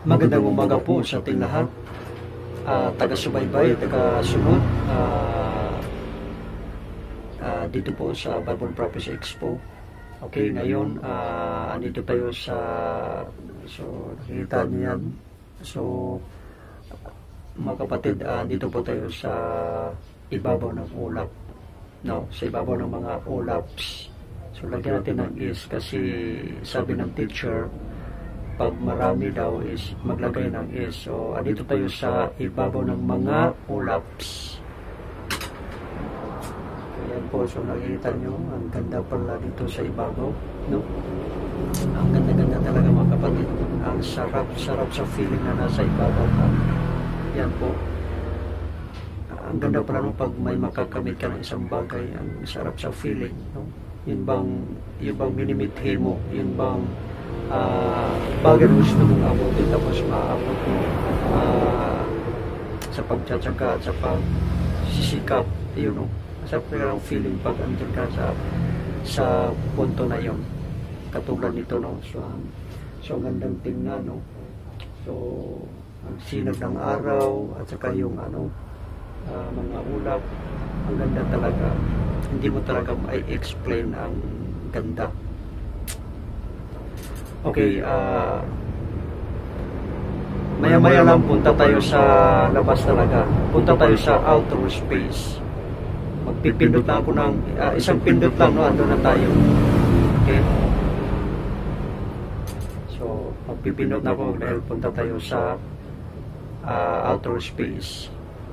Magandang umaga po sa ating lahat, taga-subaybay, taga-sunod dito po sa Bible Prophecy Expo. Okay, ngayon andito tayo sa, so nakikita niyo yan. So mga kapatid, dito po tayo sa ibabaw ng ulap, no, sa ibabaw ng mga ulaps. So lagyan natin ng is kasi sabi ng teacher, pag marami daw is maglagay ng is. So andito tayo sa ibabaw ng mga ulaps. Ayan po, so nakikita nyo, ang ganda pala dito sa ibabaw, no? Ang ganda-ganda talaga mga kapatid. Ang sarap-sarap sa feeling na nasa ibabaw ka. Yan po. Ang ganda pala nung pag may makakamit ka ng isang bagay, ang sarap sa feeling, no? Yun bang minimithi mo, yun bang bagay na gusto mong abutin, tapos maabot mo sa pagtsatsaga at sa pagsisikap, yun, no? Masarap na ang feeling pag andun ka sa punto na yun, katulad nito, no? So ang gandang tingnan, no? So ang sinag ng araw at saka yung mga ulap, ang ganda talaga. Hindi mo talaga ma-explain ang ganda. Okay, maya-maya lang punta tayo sa labas talaga. Punta tayo sa outer space. Magpipindot na ako ng isang pindot lang, no? Ando na tayo. Okay. So, magpipindot na ako dahil punta tayo sa outer space.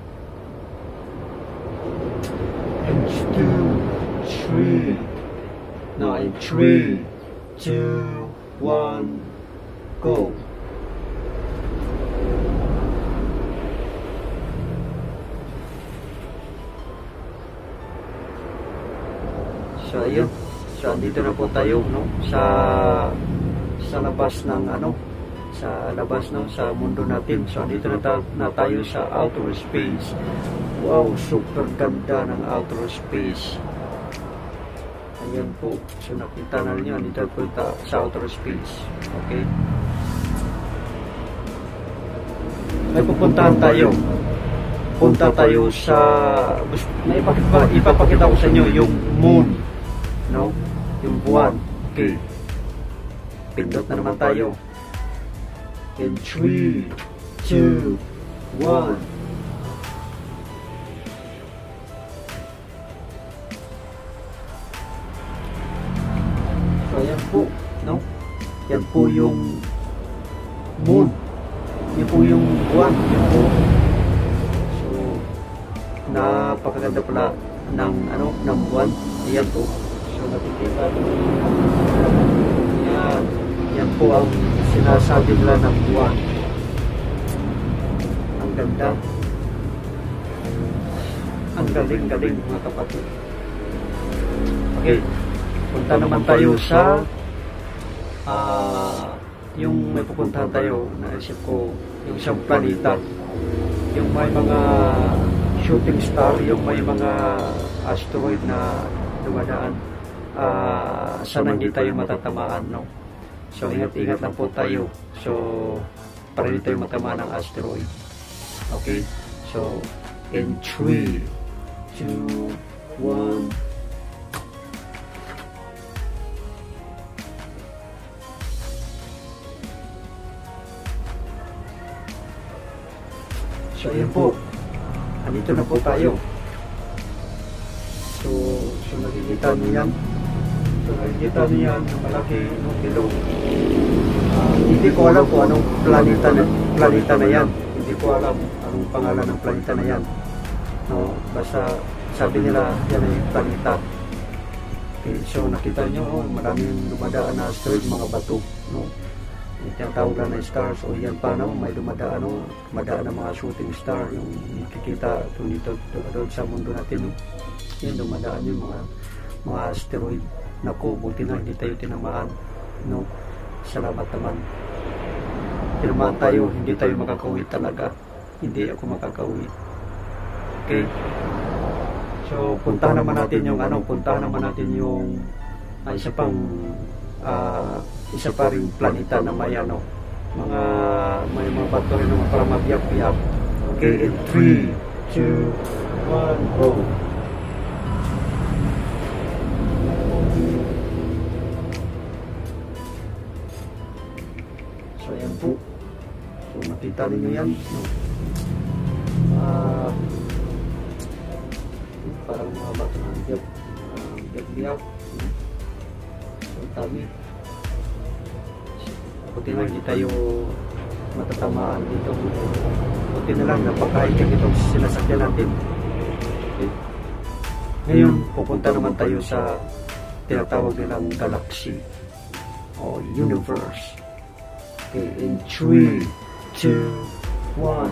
And 2, 3. No, in 3, 2, 1, go. So ayun, so andito na po tayo, no, sa labas ng sa labas, no, sa mundo natin. So andito na tayo sa outer space. Wow, super ganda ng outer space. Ayan po, so nakita na niyo, dito po sa outer space. Okay, may pupuntahan tayo. Punta tayo sa, ipapakita ko sa inyo yung moon, no, yung buwan. Okay, pindot na naman tayo. In 3, 2, 1. Ayan po, no? Yan po yung moon. Yan po yung buwan. Yan po. So, napakaganda pala ng buwan. Ayan po. So, nakikita nyo. Yan po ang sinasabi nila ng buwan. Ang ganda. Ang galing-galing mga kapatid. Okay. Punta naman tayo sa yung may pupuntahan tayo, naisip ko yung isang planeta, yung may mga shooting star, yung may mga asteroid na dumadaan, sana hindi tayo matatamaan, no? So ingat-ingat lang po tayo, so para hindi tayo matamaan ng asteroid. Okay, so in 3, 2, 1. So ayan po, andito na po tayo. So nakikita niyo yan. So nakikita niyo yan, yung malaki, yung below. Hindi ko alam kung anong planeta na yan. Hindi ko alam anong pangalan ng planeta na yan. No, basta sabi nila yan ay planeta. Okay, so nakita niyo, maraming dumadaan na asteroid, mga bato, no? Yung tawag na stars, o yan pa, no? May dumadaan ng mga shooting star, yung nakikita dito doon sa mundo natin, no? Yan, dumadaan yung mga asteroid. Naku, buti na hindi tayo tinamaan, no? Salamat naman. Tinamaan tayo, hindi tayo makakauwi talaga. Hindi ako makakauwi. Okay, so puntahan naman natin yung isa pa ring planeta na may may mga bato rin naman para mabiyak-biyak. Okay, in 3, 2, 1, go! So, ayan po. So, makita ninyo yan. Parang mga bato ng biyak-biyak. So, tabi. Buti na hindi tayo matatamaan dito. Buti na lang napakahiyak itong sinasakyan natin. Okay. Ngayon, pupunta naman tayo sa tinatawag nilang galaxy o universe. Okay, in 3, 2, 1.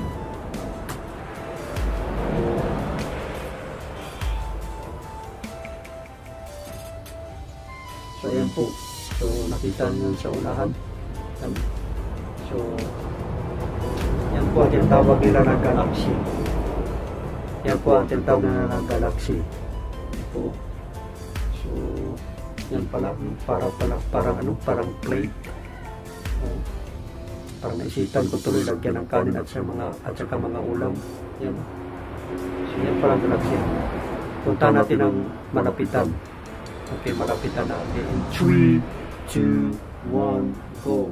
So, ayan po. So, nakita nyo sa unahan. So, yan po ang tinatawag nila ng galaxy. Yan po ang tinatawag nila ng galaxy. Po. So, yan pala, parang plate. Parang naisipan ko tuloy lagyan ng kanin at saka mga ulam. Yan. So, yan pala ang galaxy. Punta natin ang malapitan. Okay, malapitan natin. In 3, 2, 1, go!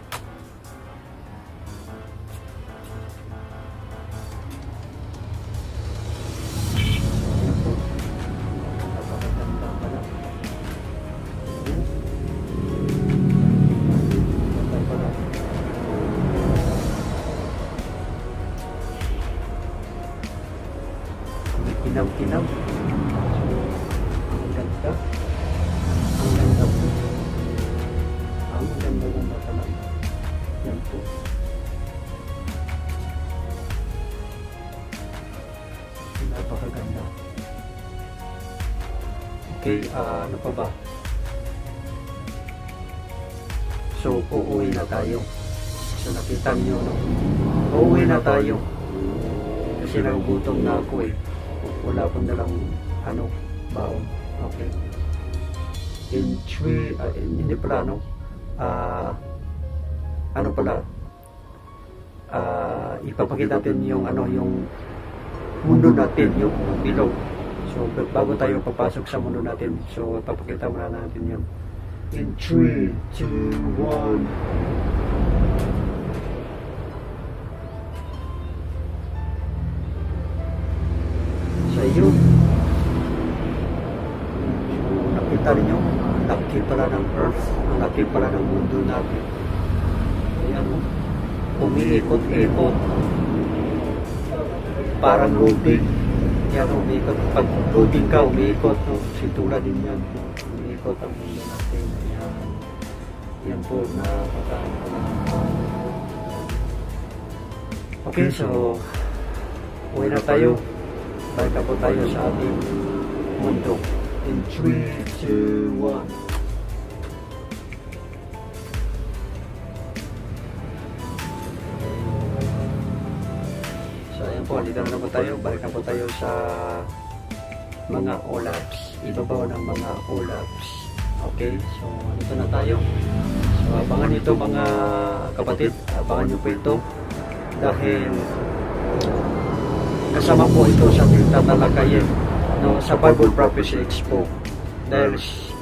Kinaw-kinaw. Ang ganda. Ang ganda po. Ang ganda talaga. Yan po. Napakaganda. Okay, ano pa ba? So, uuwi na tayo. So, nakita niyo, no? Uuwi na tayo. Kasi nagugutom na ako eh. Wala akong dalang baon. Okay. In 3, hindi pala ipapakita natin yung mundo natin, yung bilog. So, bago tayo papasok sa mundo natin, so, ipapakita muna natin yun. In 3, 2, 1. Sa iyo, nakita rin yung laki pala ng earth, ang laki pala ng mundo natin. Ayan, umiikot-ikot, parang loading. Yan, umiikot. Pag loading ka, umiikot. Situla din yan. Umiikot ang mundo natin. Ayan. Yan po, okay, so, uwi na tayo. Balik po tayo sa ating mundo. In 3, 2, 1. So, ayan po. Dito na po tayo. Balik na po tayo sa mga OLAPs. Ibabaw ng mga OLAPs. Okay? So, dito na tayo. So, abangan nyo ito mga kapatid. Abangan nyo po ito. Dahil kasama po ito sa tatalakayin sa Bible Prophecy Expo. Dahil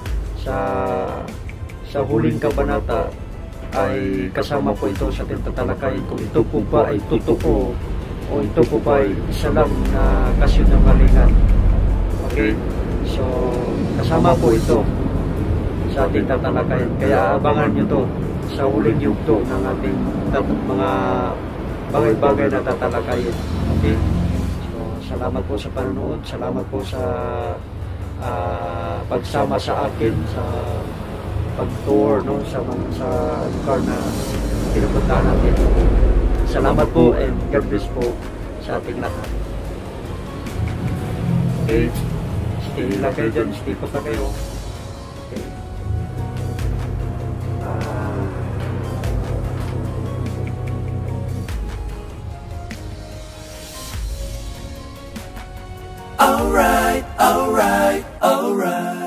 sa huling kabanata ay kasama po ito sa tatalakayin kung ito po ba ay totoo o ito po ba ay isa lang na kasinungalingan. Okay? So, kasama po ito sa ating tatalakayin. Kaya abangan nyo to sa huling yugto ng ating mga bagay-bagay na tatalakayin. Okay? Salamat po sa panonood. Salamat po sa pagsama sa akin sa pag-tour sa lugar na pinupuntahan natin. Salamat po and God bless po sa ating lahat. Okay. Stay lang kayo dyan. Stay po na kayo. Okay. Alright, alright, alright.